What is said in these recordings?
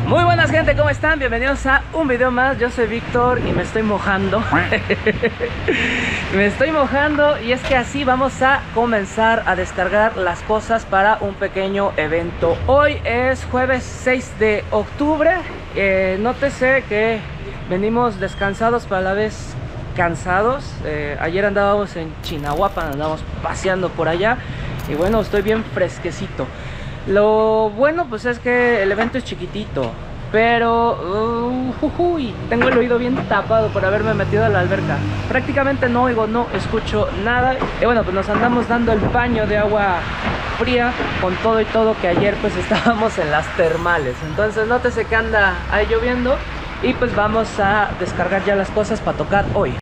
Muy buenas gente, ¿cómo están? Bienvenidos a un video más. Yo soy Víctor y me estoy mojando. Me estoy mojando y es que así vamos a comenzar a descargar las cosas para un pequeño evento. Hoy es jueves 6 de octubre. Nótese que venimos descansados pero a la vez cansados. Ayer andábamos en Chinahuapan, andábamos paseando por allá y bueno, estoy bien fresquecito. Lo bueno pues es que el evento es chiquitito, pero tengo el oído bien tapado por haberme metido a la alberca. Prácticamente no oigo, no escucho nada. Y bueno, pues nos andamos dando el baño de agua fría con todo y todo, que ayer pues estábamos en las termales. Entonces nótese que anda ahí lloviendo y pues vamos a descargar ya las cosas para tocar hoy.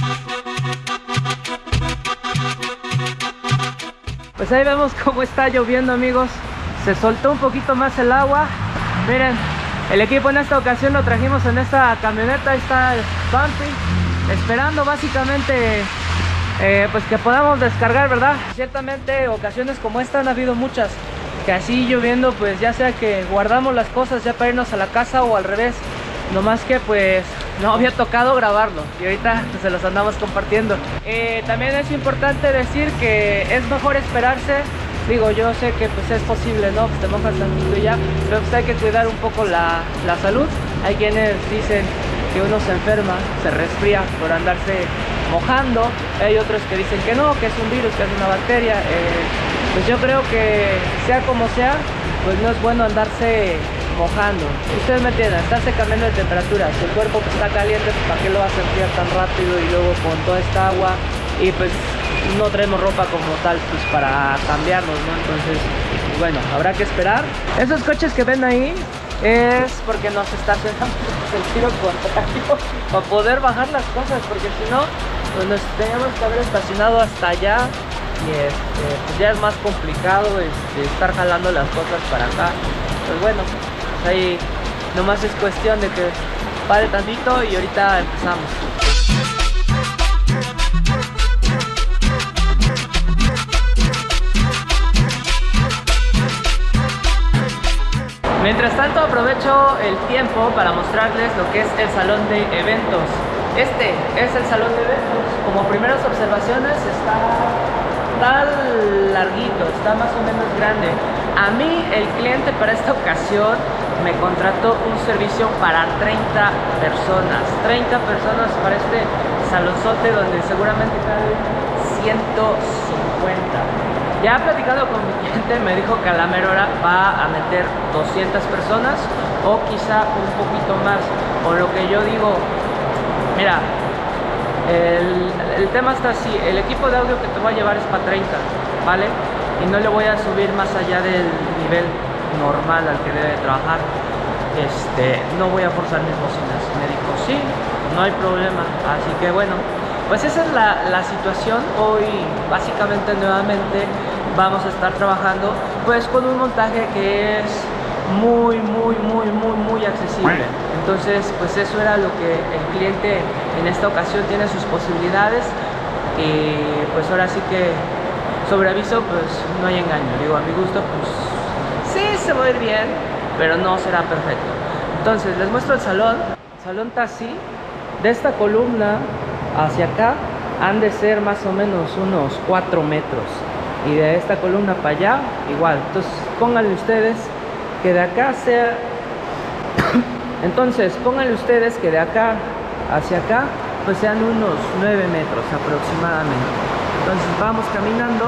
Pues ahí vemos cómo está lloviendo, amigos. Se soltó un poquito más el agua. Miren, el equipo en esta ocasión lo trajimos en esta camioneta. Ahí está el Bumpy, esperando básicamente pues que podamos descargar, ¿verdad? Ciertamente ocasiones como esta han habido muchas, que así lloviendo pues ya sea que guardamos las cosas ya para irnos a la casa o al revés. No más que pues no había tocado grabarlo y ahorita pues, se los andamos compartiendo. También es importante decir que es mejor esperarse. Digo, yo sé que pues es posible, ¿no? Pues te mojas tantito y ya, pero pues hay que cuidar un poco la salud. Hay quienes dicen que uno se enferma, se resfría por andarse mojando. Hay otros que dicen que no, que es un virus, que es una bacteria. Pues yo creo que sea como sea, pues no es bueno andarse mojando. Ustedes me entienden, estarse cambiando de temperatura. Si el cuerpo pues, está caliente, pues ¿para qué lo va a sentir tan rápido? Y luego con toda esta agua y pues no traemos ropa como tal pues para cambiarnos, ¿no? Entonces bueno, habrá que esperar. Esos coches que ven ahí es porque nos estacionamos en sentido contrario para poder bajar las cosas, porque si no pues nos teníamos que haber estacionado hasta allá y pues ya es más complicado estar jalando las cosas para acá. Pues bueno, pues ahí nomás es cuestión de que pare tantito y ahorita empezamos. Mientras tanto aprovecho el tiempo para mostrarles lo que es el salón de eventos. Este es el salón de eventos. Como primeras observaciones está larguito, está más o menos grande. A mí el cliente para esta ocasión me contrató un servicio para 30 personas. 30 personas para este salonzote donde seguramente caben 150. Ya he platicado con mi cliente, me dijo que a la mera hora va a meter 200 personas o quizá un poquito más. Por lo que yo digo, mira, el tema está así, el equipo de audio que te voy a llevar es para 30, ¿vale? Y no le voy a subir más allá del nivel normal al que debe trabajar. No voy a forzar mis bocinas. Me dijo, sí, no hay problema. Así que bueno, pues esa es la situación. Hoy básicamente nuevamente vamos a estar trabajando pues con un montaje que es muy accesible. Entonces pues eso era lo que el cliente en esta ocasión tiene sus posibilidades y pues ahora sí que sobre aviso pues no hay engaño. Digo, a mi gusto pues sí se va a ir bien, pero no será perfecto. Entonces les muestro el salón. El salón está así. De esta columna hacia acá han de ser más o menos unos 4 metros y de esta columna para allá igual. Entonces pónganle ustedes que de acá sea entonces pónganle ustedes que de acá hacia acá pues sean unos 9 metros aproximadamente. Entonces vamos caminando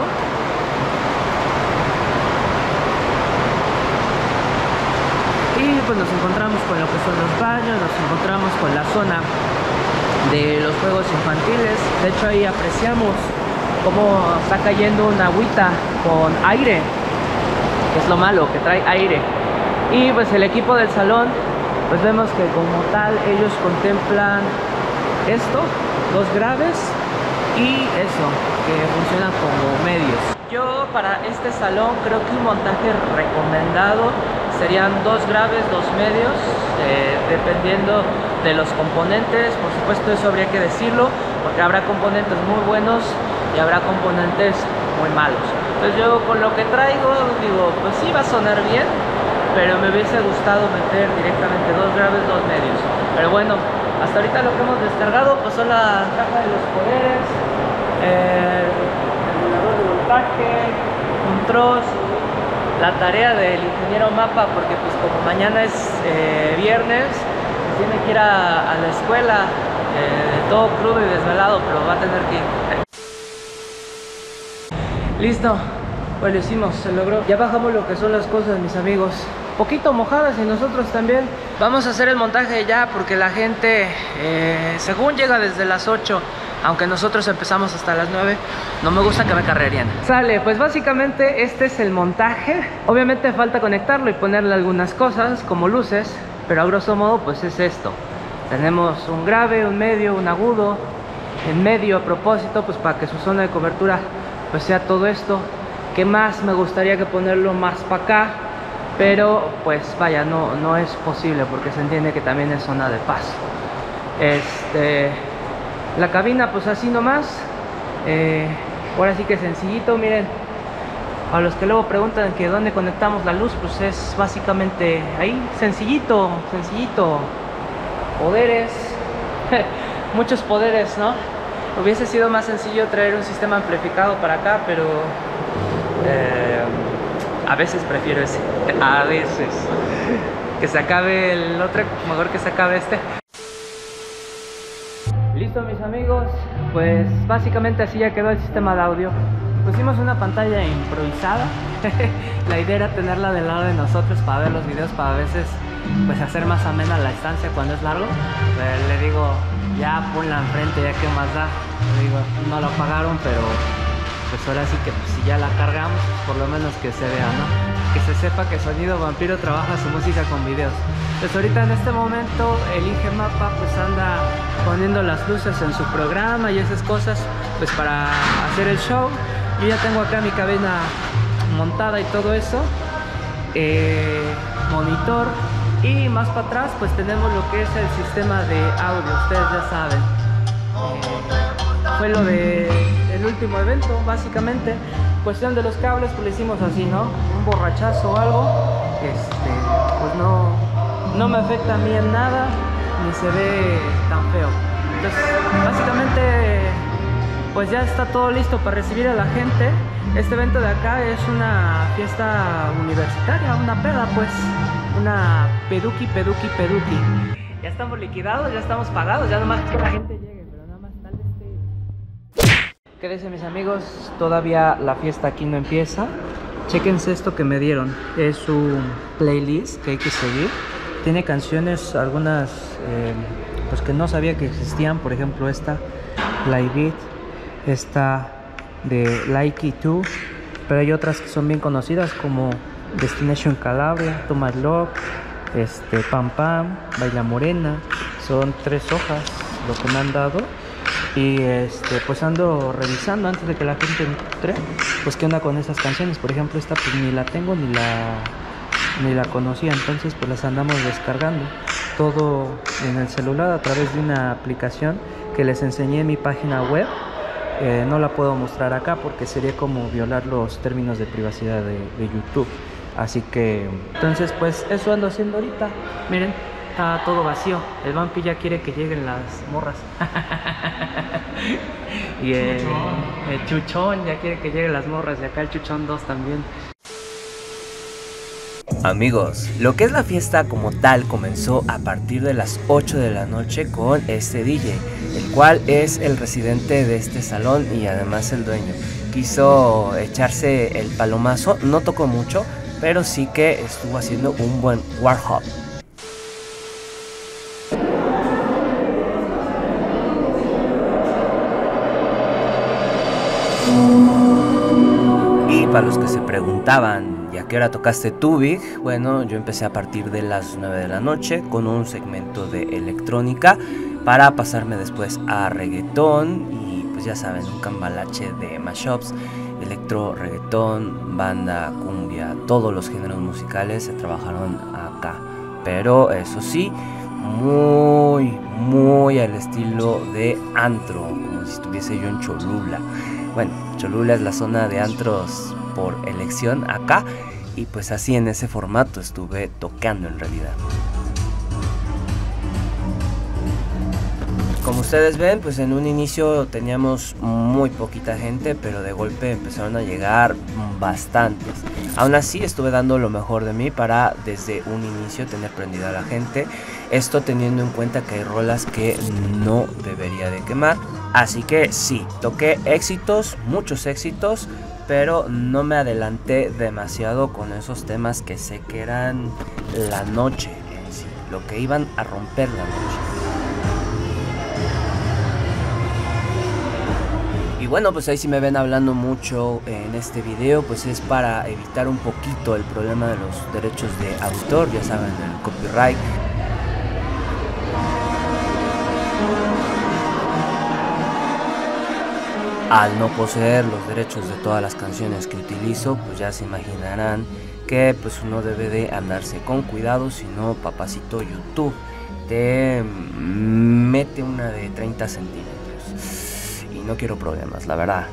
y pues nos encontramos con lo que son los baños, nos encontramos con la zona de los juegos infantiles. De hecho ahí apreciamos cómo está cayendo una agüita con aire, que es lo malo, que trae aire. Y pues el equipo del salón, pues vemos que como tal ellos contemplan esto, 2 graves y eso, que funcionan como medios. Yo para este salón creo que un montaje recomendado serían 2 graves, 2 medios, dependiendo de los componentes. Por supuesto eso habría que decirlo, porque habrá componentes muy buenos y habrá componentes muy malos. Entonces yo con lo que traigo digo, pues sí va a sonar bien, pero me hubiese gustado meter directamente 2 graves, 2 medios. Pero bueno, hasta ahorita lo que hemos descargado pues son la caja de los poderes, el regulador de voltaje, un trozo, la tarea del ingeniero Mapa, porque pues como mañana es viernes, tiene que ir a la escuela, todo crudo y desvelado, pero va a tener que ir. Listo, pues lo hicimos, se logró. Ya bajamos lo que son las cosas, mis amigos, poquito mojadas, y nosotros también. Vamos a hacer el montaje ya, porque la gente según llega desde las 8, aunque nosotros empezamos hasta las 9. No me gusta que me carrerían. Sale, pues básicamente este es el montaje. Obviamente falta conectarlo y ponerle algunas cosas como luces, pero a grosso modo pues es esto. Tenemos un grave, un medio, un agudo en medio a propósito, pues para que su zona de cobertura pues sea todo esto. ¿Qué más? Me gustaría que ponerlo más para acá, pero pues vaya, no es posible, porque se entiende que también es zona de paso. La cabina pues así nomás. Ahora sí que sencillito, miren. A los que luego preguntan que dónde conectamos la luz, pues es básicamente ahí, sencillito, sencillito. Poderes, muchos poderes, ¿no? Hubiese sido más sencillo traer un sistema amplificado para acá, pero a veces prefiero ese. A veces que se acabe el otro, mejor que se acabe este. Listo, mis amigos, pues básicamente así ya quedó el sistema de audio. Pusimos una pantalla improvisada. La idea era tenerla del lado de nosotros para ver los videos, para a veces pues hacer más amena la estancia cuando es largo. Le digo, ya ponla enfrente, ya que más da. Le digo, no la apagaron, pero pues ahora sí que pues, si ya la cargamos, por lo menos que se vea, ¿no? Que se sepa que Sonido Vampiro trabaja su música con videos. Pues ahorita en este momento el Inge Mapa pues anda poniendo las luces en su programa y esas cosas pues para hacer el show. Yo ya tengo acá mi cabina montada y todo eso, monitor, y más para atrás pues tenemos lo que es el sistema de audio. Ustedes ya saben, fue lo del último evento básicamente. Cuestión de los cables pues lo hicimos así, ¿no? Un borrachazo o algo, pues no me afecta a mí en nada, ni se ve tan feo. Entonces básicamente pues ya está todo listo para recibir a la gente. Este evento de acá es una fiesta universitaria, una peda pues, una peduki. Ya estamos liquidados, ya estamos pagados, ya nomás que la gente llegue, pero nada más tal vez. Quédense, mis amigos, todavía la fiesta aquí no empieza. Chéquense esto que me dieron, es un playlist que hay que seguir. Tiene canciones, algunas pues que no sabía que existían, por ejemplo esta, Live Beat, esta de Likey 2, pero hay otras que son bien conocidas como Destination Calabria, To My Love, Pam Pam, Baila Morena. Son 3 hojas lo que me han dado, y pues ando revisando antes de que la gente entre, pues qué onda con esas canciones. Por ejemplo esta pues ni la tengo ni la conocía, entonces pues las andamos descargando todo en el celular a través de una aplicación que les enseñé en mi página web. No la puedo mostrar acá porque sería como violar los términos de privacidad de YouTube. Así que, entonces pues eso ando haciendo ahorita. Miren, está todo vacío. El vampi ya quiere que lleguen las morras. Y el chuchón ya quiere que lleguen las morras. Y acá el chuchón 2 también. Amigos, lo que es la fiesta como tal comenzó a partir de las 8 de la noche con este DJ, el cual es el residente de este salón y además el dueño. Quiso echarse el palomazo, no tocó mucho, pero sí que estuvo haciendo un buen warm-up. Y para los que se preguntaban, ¿y a qué hora tocaste tú, Big? Bueno, yo empecé a partir de las 9 de la noche con un segmento de electrónica para pasarme después a reggaetón y pues ya saben, un cambalache de mashups, electro, reggaetón, banda, cumbia, todos los géneros musicales se trabajaron acá. Pero eso sí, muy al estilo de antro, como si estuviese yo en Cholula. Bueno, Cholula es la zona de antros por elección acá, y pues así en ese formato estuve tocando en realidad. Como ustedes ven, pues en un inicio teníamos muy poquita gente, pero de golpe empezaron a llegar bastantes. Aún así estuve dando lo mejor de mí para desde un inicio tener prendida a la gente. Esto teniendo en cuenta que hay rolas que no debería de quemar. Así que sí, toqué éxitos, muchos éxitos, pero no me adelanté demasiado con esos temas que sé que eran la noche en sí, lo que iban a romper la noche. Y bueno, pues ahí sí me ven hablando mucho en este video, pues es para evitar un poquito el problema de los derechos de autor, ya saben, el copyright. Al no poseer los derechos de todas las canciones que utilizo, pues ya se imaginarán que pues uno debe de andarse con cuidado, si no, papacito YouTube te mete una de 30 centímetros. Y no quiero problemas, la verdad.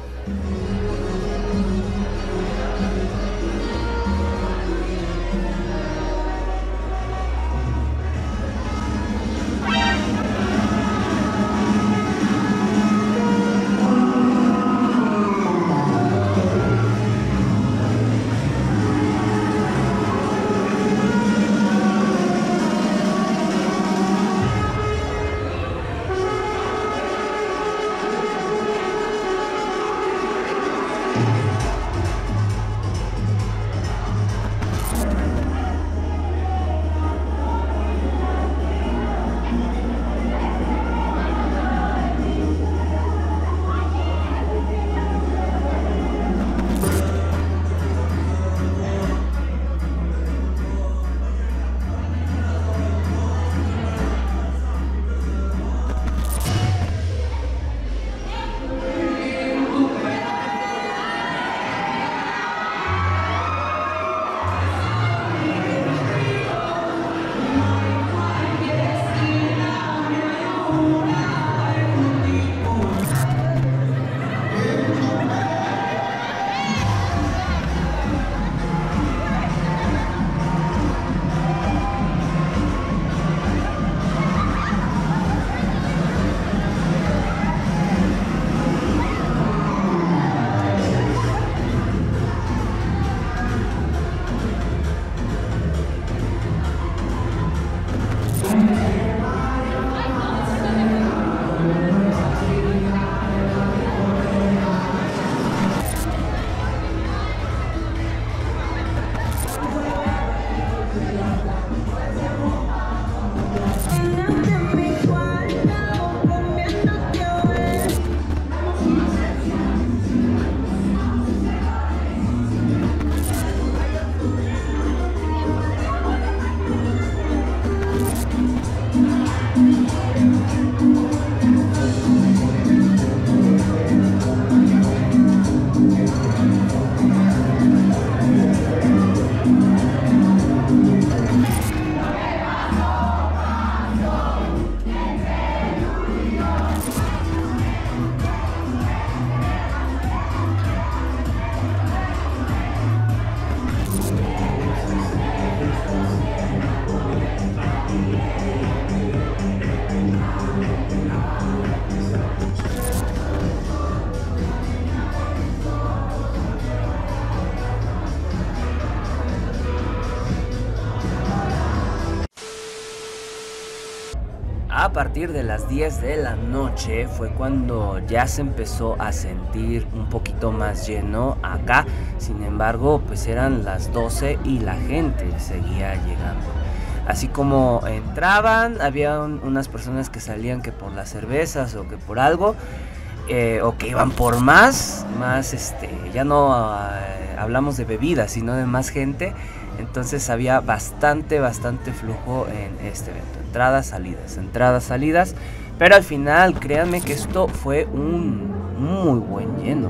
A partir de las 10 de la noche fue cuando ya se empezó a sentir un poquito más lleno acá. Sin embargo, pues eran las 12 y la gente seguía llegando. Así como entraban, había unas personas que salían que por las cervezas o que por algo, o que iban por más, ya no hablamos de bebidas, sino de más gente. Entonces había bastante flujo en este evento, entradas, salidas, pero al final créanme que esto fue un muy buen lleno.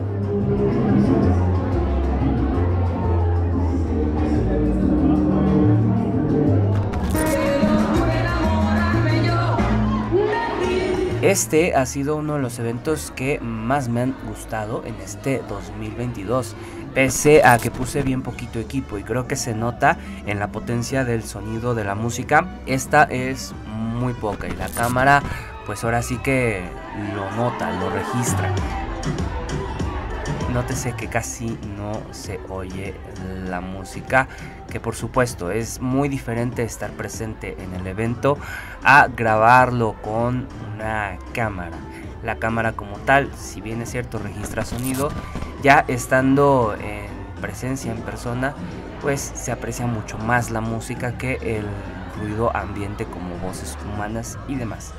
Este ha sido uno de los eventos que más me han gustado en este 2022. pese a que puse bien poquito equipo y creo que se nota en la potencia del sonido de la música. Esta es muy poca y la cámara pues ahora sí que lo nota, lo registra. Nótese que casi no se oye la música, que por supuesto es muy diferente estar presente en el evento a grabarlo con una cámara. La cámara como tal, si bien es cierto registra sonido, ya estando en presencia en persona, pues se aprecia mucho más la música que el ruido ambiente como voces humanas y demás.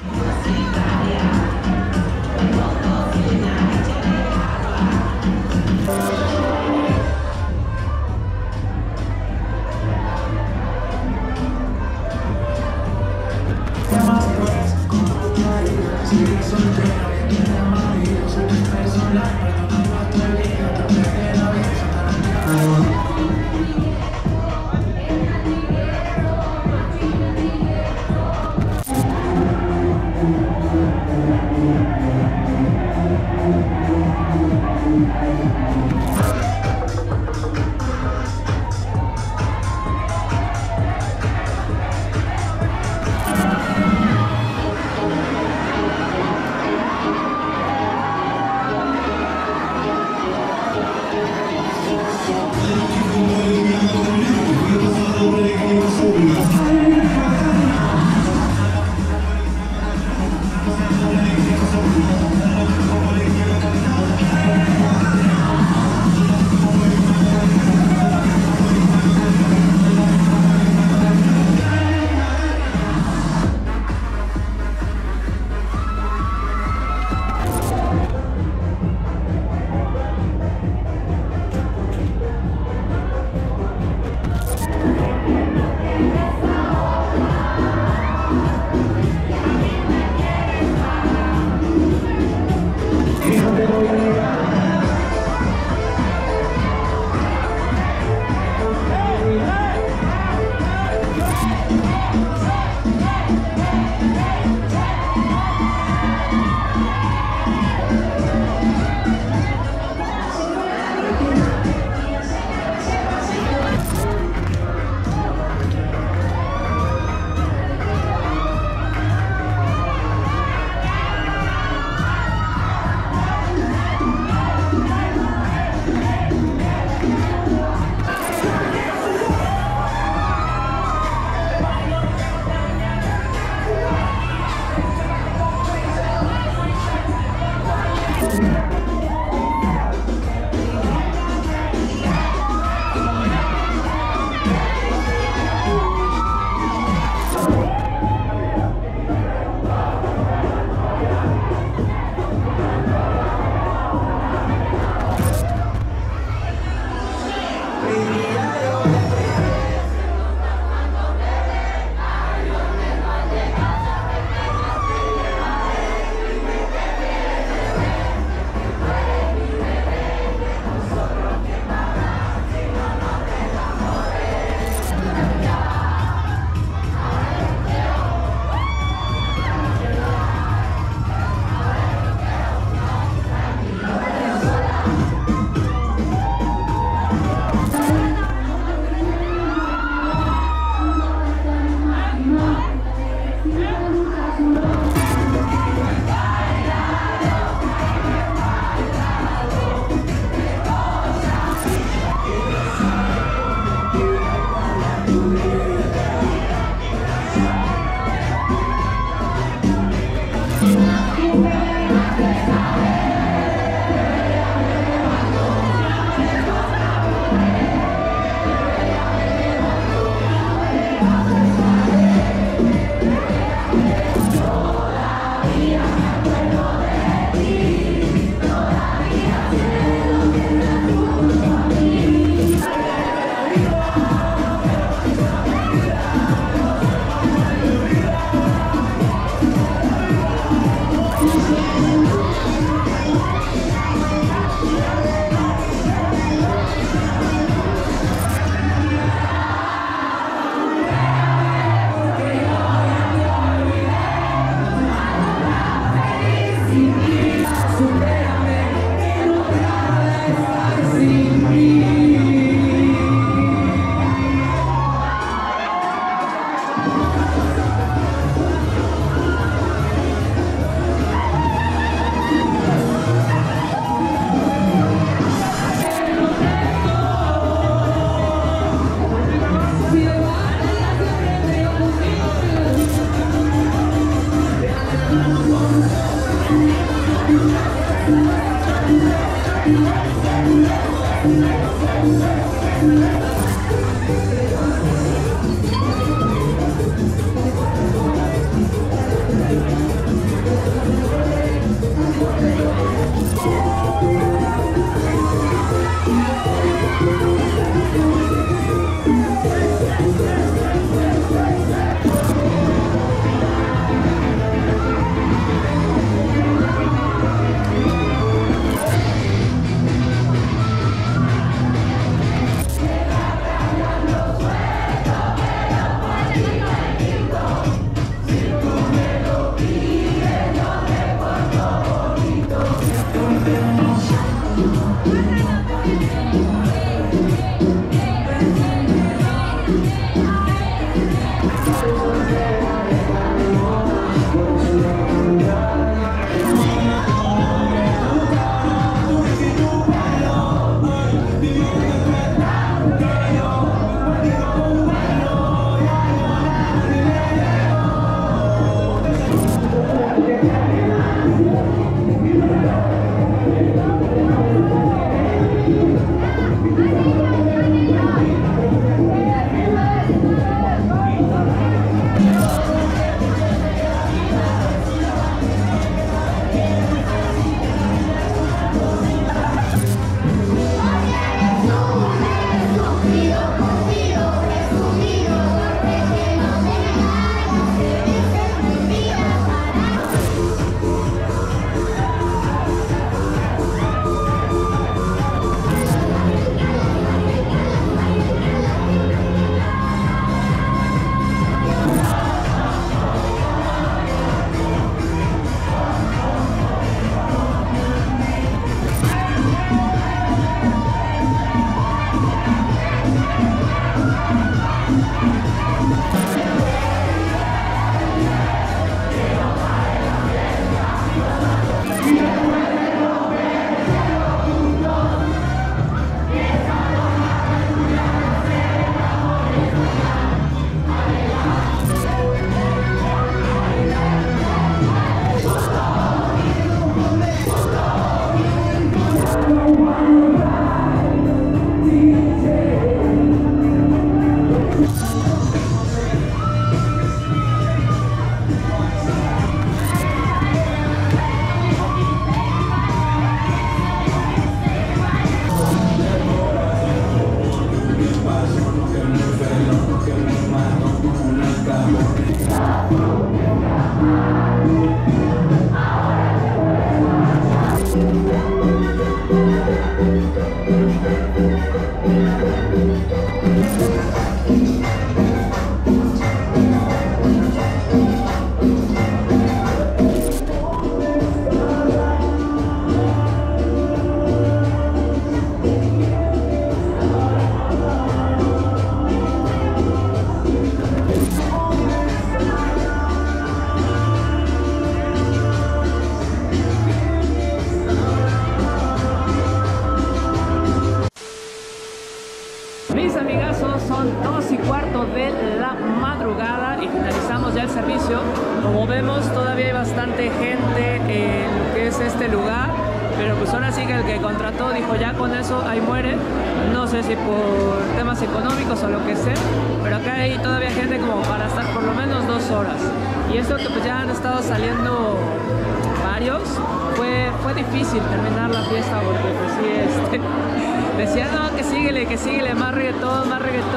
Mis amigazos, son 2:15 de la madrugada y finalizamos ya el servicio. Como vemos, todavía hay bastante gente en lo que es este lugar, pero pues ahora sí que el que contrató dijo ya con eso ahí muere. No sé si por temas económicos o lo que sea, pero acá hay todavía gente como para estar por lo menos 2 horas. Y esto que pues ya han estado saliendo varios, fue difícil terminar la fiesta porque pues sí, decían no, que síguele, más reggaetón,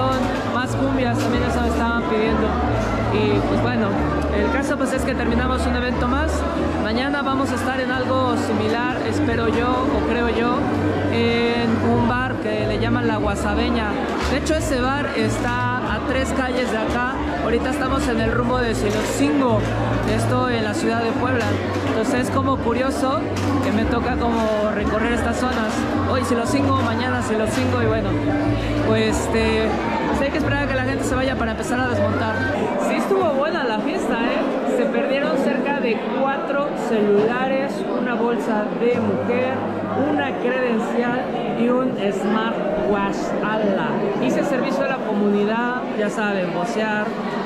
más cumbias, también eso me estaban pidiendo. Y pues bueno, el caso pues es que terminamos un evento más. Mañana vamos a estar en algo similar, espero yo, o creo yo, en un bar que le llaman La Guasabeña. De hecho ese bar está a 3 calles de acá. Ahorita estamos en el rumbo de Silotzingo, esto en la ciudad de Puebla. Entonces es como curioso que me toca como recorrer estas zonas. Hoy Silotzingo, mañana Silotzingo y bueno, pues hay que esperar a que la gente se vaya para empezar a desmontar. Sí estuvo buena la fiesta, se perdieron cerca de 4 celulares, una bolsa de mujer, una credencial y un smartwatch. ¡Hala! Hice servicio a la comunidad, ya saben, vocear,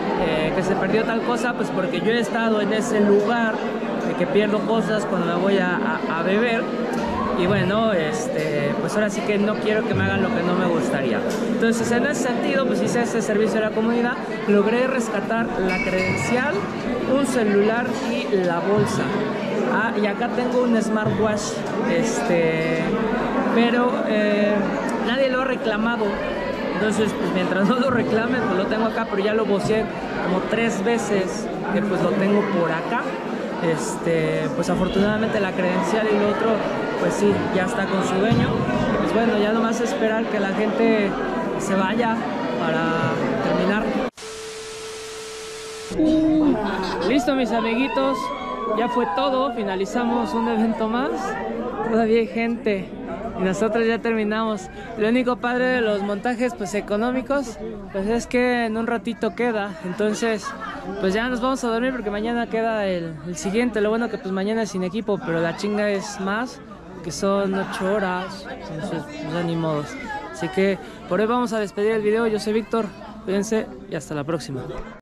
que se perdió tal cosa, pues porque yo he estado en ese lugar de que pierdo cosas cuando me voy a beber. y bueno, pues ahora sí que no quiero que me hagan lo que no me gustaría. Entonces en ese sentido pues hice este servicio a la comunidad, logré rescatar la credencial, un celular y la bolsa. Y acá tengo un smartwatch, pero nadie lo ha reclamado. Entonces pues mientras no lo reclamen pues lo tengo acá, pero ya lo voceé como 3 veces que pues lo tengo por acá. Pues afortunadamente la credencial y lo otro pues sí, ya está con su dueño. Pues bueno, ya nomás esperar que la gente se vaya para terminar. Listo, mis amiguitos, ya fue todo, finalizamos un evento más. Todavía hay gente y nosotros ya terminamos. Lo único padre de los montajes pues económicos pues es que en un ratito queda, entonces pues ya nos vamos a dormir porque mañana queda el siguiente. Lo bueno que pues mañana es sin equipo, pero la chinga es más, que son 8 horas, entonces pues ya ni modos. Así que por hoy vamos a despedir el video. Yo soy Víctor, cuídense y hasta la próxima.